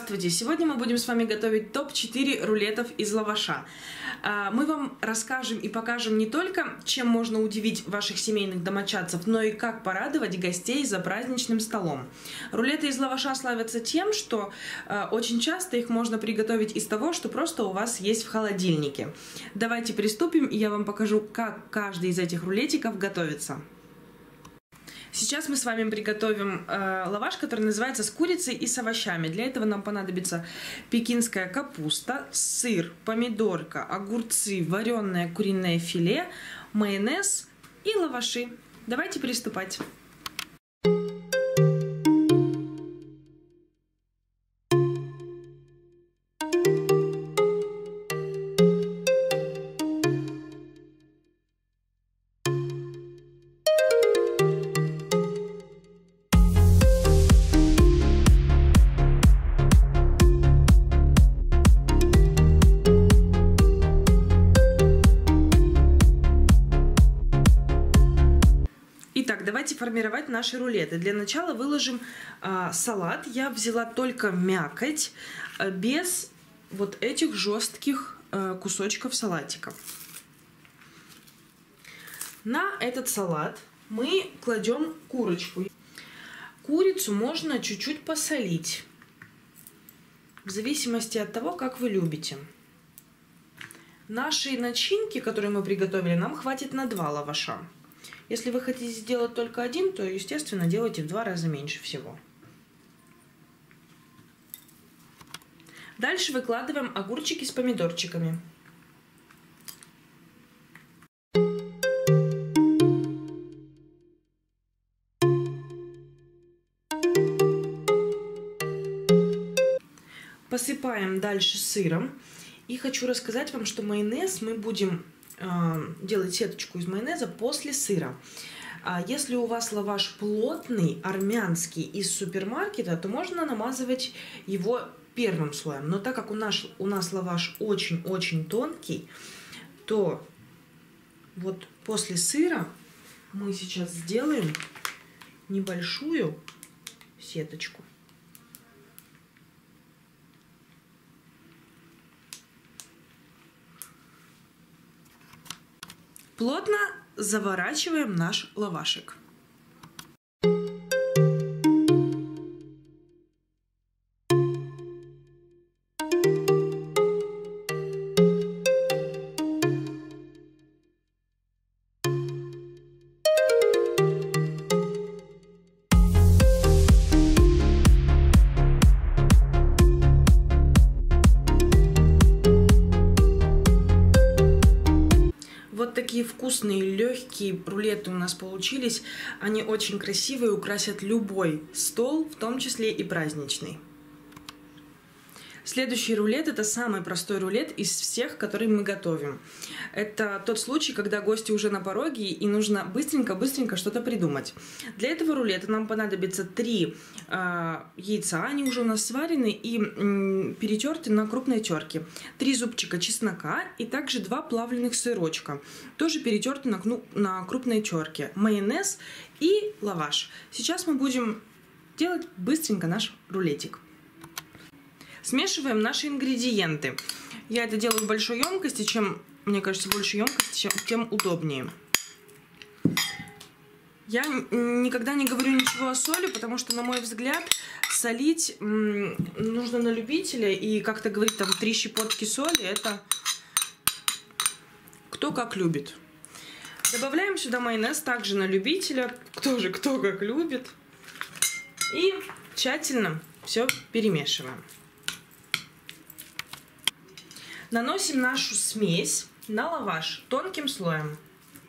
Здравствуйте! Сегодня мы будем с вами готовить топ-4 рулетов из лаваша. Мы вам расскажем и покажем не только, чем можно удивить ваших семейных домочадцев, но и как порадовать гостей за праздничным столом. Рулеты из лаваша славятся тем, что очень часто их можно приготовить из того, что просто у вас есть в холодильнике. Давайте приступим, и я вам покажу, как каждый из этих рулетиков готовится. Сейчас мы с вами приготовим лаваш, который называется с курицей и с овощами. Для этого нам понадобится пекинская капуста, сыр, помидорка, огурцы, вареное куриное филе, майонез и лаваши. Давайте приступать. Итак, давайте формировать наши рулеты. Для начала выложим салат. Я взяла только мякоть, без вот этих жестких кусочков салатика. На этот салат мы кладем курочку. Курицу можно чуть-чуть посолить, в зависимости от того, как вы любите. Нашей начинки, которую мы приготовили, нам хватит на 2 лаваша. Если вы хотите сделать только один, то, естественно, делайте в 2 раза меньше всего. Дальше выкладываем огурчики с помидорчиками. Посыпаем дальше сыром. И хочу рассказать вам, что майонез мы будем делать сеточку из майонеза после сыра. Если у вас лаваш плотный, армянский, из супермаркета, то можно намазывать его первым слоем. Но так как у нас лаваш очень-очень тонкий, то вот после сыра мы сейчас сделаем небольшую сеточку. Плотно заворачиваем наш лавашик. Вот такие вкусные, легкие рулеты у нас получились. Они очень красивые, украсят любой стол, в том числе и праздничный. Следующий рулет – это самый простой рулет из всех, которые мы готовим. Это тот случай, когда гости уже на пороге и нужно быстренько что-то придумать. Для этого рулета нам понадобится 3 яйца, они уже у нас сварены и перетерты на крупной терке. 3 зубчика чеснока и также 2 плавленых сырочка, тоже перетерты на крупной терке. Майонез и лаваш. Сейчас мы будем делать быстренько наш рулетик. Смешиваем наши ингредиенты. Я это делаю в большой емкости, мне кажется, больше емкости, тем удобнее. Я никогда не говорю ничего о соли, потому что, на мой взгляд, солить нужно на любителя. И как-то говорить там 3 щепотки соли, это кто как любит. Добавляем сюда майонез также на любителя, кто как любит. И тщательно все перемешиваем. Наносим нашу смесь на лаваш тонким слоем.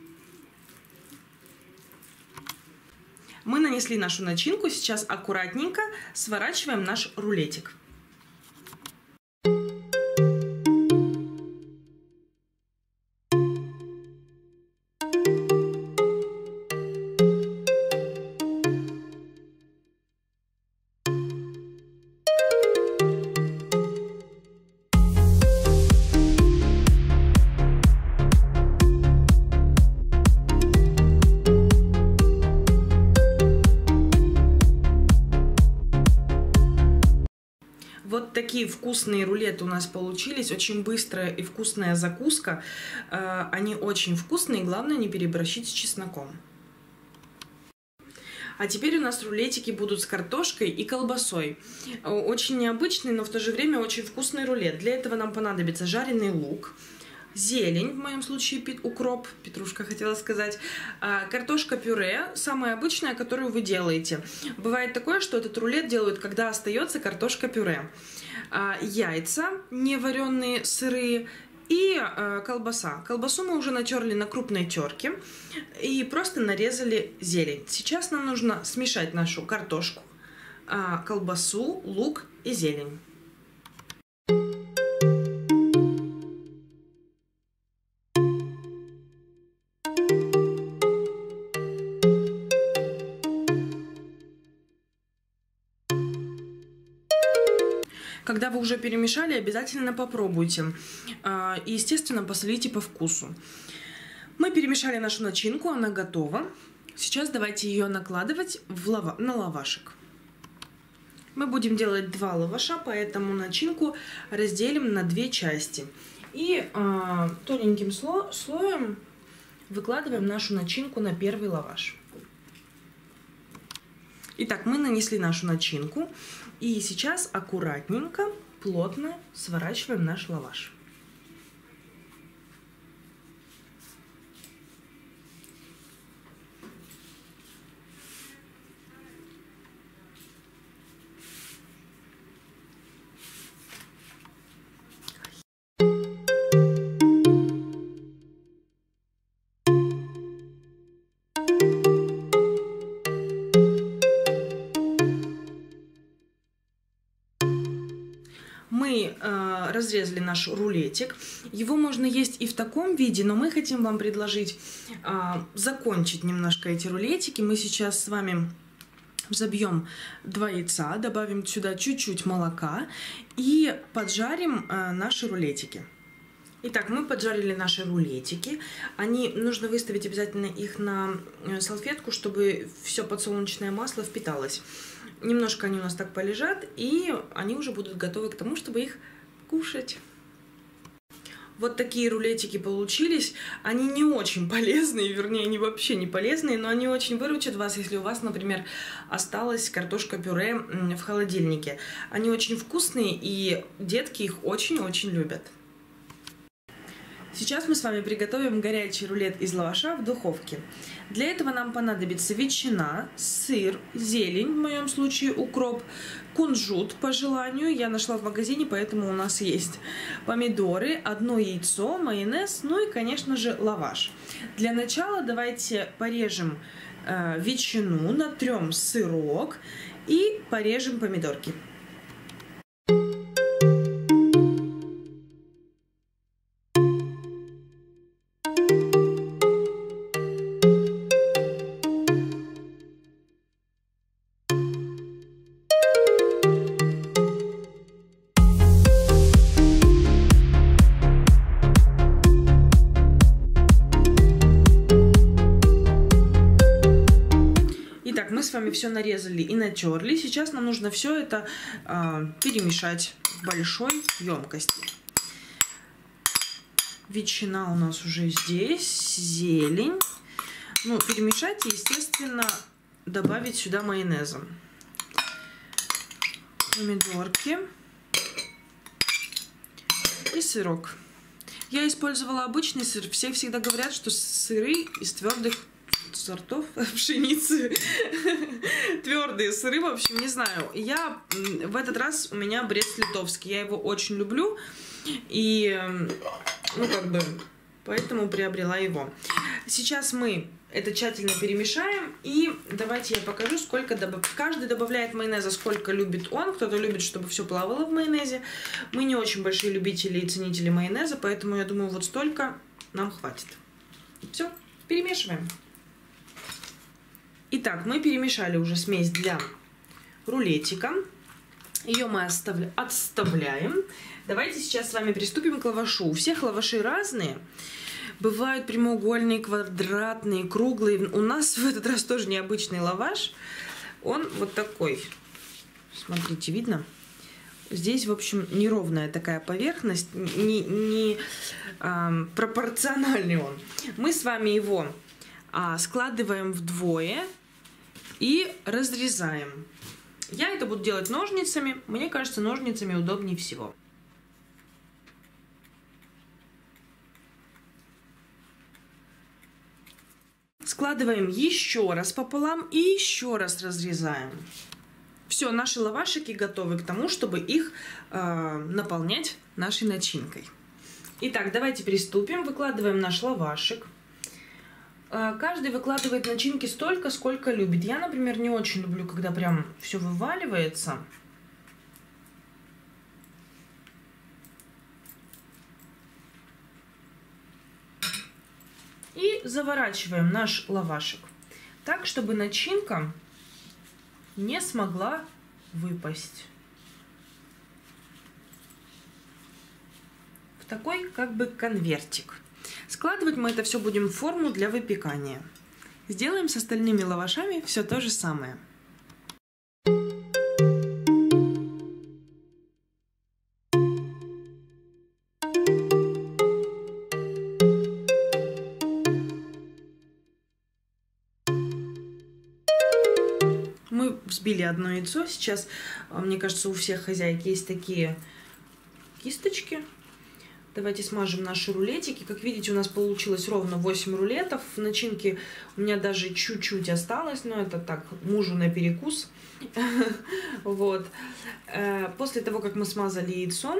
Мы нанесли нашу начинку, сейчас аккуратненько сворачиваем наш рулетик. Вот такие вкусные рулеты у нас получились. Очень быстрая и вкусная закуска. Они очень вкусные, главное не переборщить с чесноком. А теперь у нас рулетики будут с картошкой и колбасой. Очень необычный, но в то же время очень вкусный рулет. Для этого нам понадобится жареный лук, зелень, в моем случае укроп, петрушка хотела сказать, картошка-пюре, самая обычная, которую вы делаете. Бывает такое, что этот рулет делают, когда остается картошка-пюре. Яйца, не вареные, сырые, и колбаса. Колбасу мы уже натерли на крупной терке и просто нарезали зелень. Сейчас нам нужно смешать нашу картошку, колбасу, лук и зелень. Когда вы уже перемешали, обязательно попробуйте. И, естественно, посолите по вкусу. Мы перемешали нашу начинку, она готова. Сейчас давайте ее накладывать на лавашек. Мы будем делать 2 лаваша, поэтому начинку разделим на 2 части. И тоненьким слоем выкладываем нашу начинку на первый лаваш. Итак, мы нанесли нашу начинку. И сейчас аккуратненько, плотно сворачиваем наш лаваш. Мы разрезали наш рулетик. Его можно есть и в таком виде, но мы хотим вам предложить закончить немножко эти рулетики. Мы сейчас с вами взобьем 2 яйца, добавим сюда чуть-чуть молока и поджарим наши рулетики. Итак, мы поджарили наши рулетики. Нужно выставить обязательно их на салфетку, чтобы все подсолнечное масло впиталось. Немножко они у нас так полежат, и они уже будут готовы к тому, чтобы их кушать. Вот такие рулетики получились. Они не очень полезные, вернее, они вообще не полезные, но они очень выручат вас, если у вас, например, осталась картошка-пюре в холодильнике. Они очень вкусные, и детки их очень-очень любят. Сейчас мы с вами приготовим горячий рулет из лаваша в духовке. Для этого нам понадобится ветчина, сыр, зелень, в моем случае укроп, кунжут по желанию. Я нашла в магазине, поэтому у нас есть помидоры, 1 яйцо, майонез, ну и, конечно же, лаваш. Для начала давайте порежем ветчину, натрем сырок и порежем помидорки. Мы с вами все нарезали и натерли. Сейчас нам нужно все это перемешать в большой емкости. Ветчина у нас уже здесь, зелень. Ну, перемешать и, естественно, добавить сюда майонеза. Помидорки и сырок. Я использовала обычный сыр. Все всегда говорят, что сыры из твердых сортов пшеницы, твердые сыры, в общем, не знаю. В этот раз у меня Брест-Литовский, я его очень люблю, и, поэтому приобрела его. Сейчас мы это тщательно перемешаем, и давайте я покажу, сколько каждый добавляет майонеза, сколько любит он. Кто-то любит, чтобы все плавало в майонезе. Мы не очень большие любители и ценители майонеза, поэтому я думаю, вот столько нам хватит. Все, перемешиваем. Итак, мы перемешали уже смесь для рулетика. Ее мы отставляем. Давайте сейчас с вами приступим к лавашу. У всех лаваши разные. Бывают прямоугольные, квадратные, круглые. У нас в этот раз тоже необычный лаваш. Он вот такой. Смотрите, видно? Здесь, в общем, неровная такая поверхность, не пропорциональный он. Мы с вами его складываем вдвое и разрезаем. Я это буду делать ножницами. Мне кажется, ножницами удобнее всего. Складываем еще раз пополам и еще раз разрезаем. Все, наши лавашики готовы к тому, чтобы их наполнять нашей начинкой. Итак, давайте приступим. Выкладываем наш лавашек. Каждый выкладывает начинки столько, сколько любит. Я, например, не очень люблю, когда прям все вываливается. И заворачиваем наш лавашек так, чтобы начинка не смогла выпасть. В такой как бы конвертик. Складывать мы это все будем в форму для выпекания. Сделаем с остальными лавашами все то же самое. Мы взбили одно яйцо. Сейчас, мне кажется, у всех хозяек есть такие кисточки. Давайте смажем наши рулетики. Как видите, у нас получилось ровно 8 рулетов. Начинки у меня даже чуть-чуть осталось, но это так, мужу на перекус. Вот. После того, как мы смазали яйцом,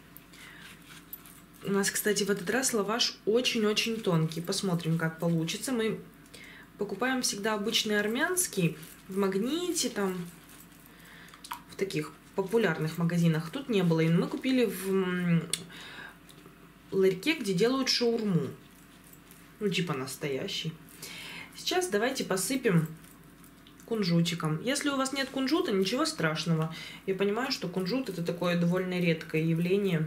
у нас, кстати, в этот раз лаваш очень-очень тонкий. Посмотрим, как получится. Мы покупаем всегда обычный армянский в Магните, там, в таких популярных магазинах. Тут не было. И мы купили в ларьке, где делают шаурму. Ну, типа настоящий. Сейчас давайте посыпем кунжутиком. Если у вас нет кунжута, ничего страшного. Я понимаю, что кунжут — это такое довольно редкое явление.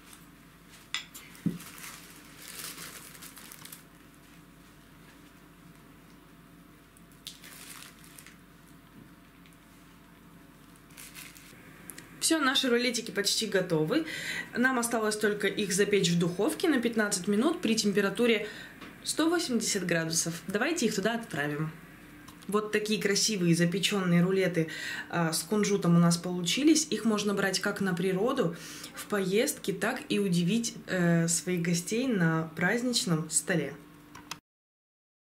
Все, наши рулетики почти готовы. Нам осталось только их запечь в духовке на 15 минут при температуре 180 градусов. Давайте их туда отправим. Вот такие красивые запеченные рулеты с кунжутом у нас получились. Их можно брать как на природу, в поездки, так и удивить своих гостей на праздничном столе.